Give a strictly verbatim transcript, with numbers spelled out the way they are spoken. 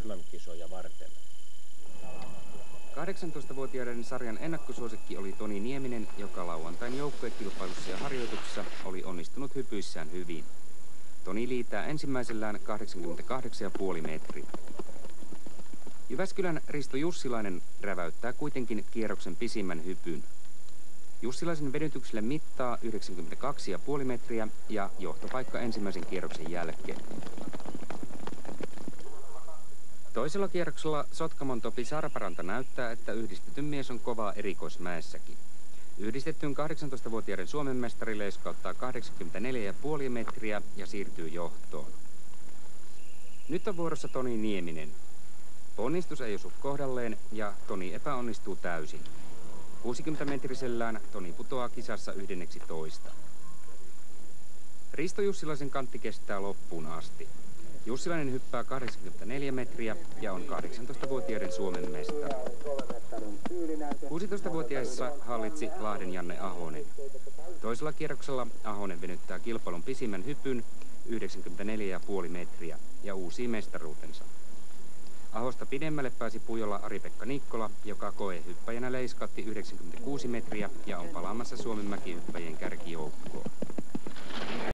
M M-kisoja varten. kahdeksantoistavuotiaiden sarjan ennakkosuosikki oli Toni Nieminen, joka lauantain joukkuekilpailussa ja harjoituksessa oli onnistunut hypyissään hyvin. Toni liitää ensimmäisellään kahdeksankymmentäkahdeksan pilkku viisi metriä. Jyväskylän Risto Jussilainen räväyttää kuitenkin kierroksen pisimmän hypyn. Jussilaisen vedytykselle mittaa yhdeksänkymmentäkaksi pilkku viisi metriä ja johtopaikka ensimmäisen kierroksen jälkeen. Toisella kierroksella Sotkamon Topi Sarparanta näyttää, että yhdistetyn mies on kovaa erikoismäessäkin. Yhdistettyyn kahdeksantoistavuotiaiden Suomen mestari leiskauttaa kahdeksankymmentäneljä pilkku viisi metriä ja siirtyy johtoon. Nyt on vuorossa Toni Nieminen. Ponnistus ei osu kohdalleen ja Toni epäonnistuu täysin. kuusikymmentämetrisellään Toni putoaa kisassa yhdenneksi toista. Risto Jussilaisen kantti kestää loppuun asti. Jussilainen hyppää kahdeksankymmentäneljä metriä ja on kahdeksantoistavuotiaiden Suomen mestari. kuusitoistavuotiaissa hallitsi Lahden Janne Ahonen. Toisella kierroksella Ahonen venyttää kilpailun pisimmän hypyn yhdeksänkymmentäneljä pilkku viisi metriä ja uusii mestaruutensa. Ahosta pidemmälle pääsi Puijolla Ari-Pekka Nikkola, joka koehyppäjänä leiskatti yhdeksänkymmentäkuusi metriä ja on palaamassa Suomen mäkihyppäjien kärkijoukkoon.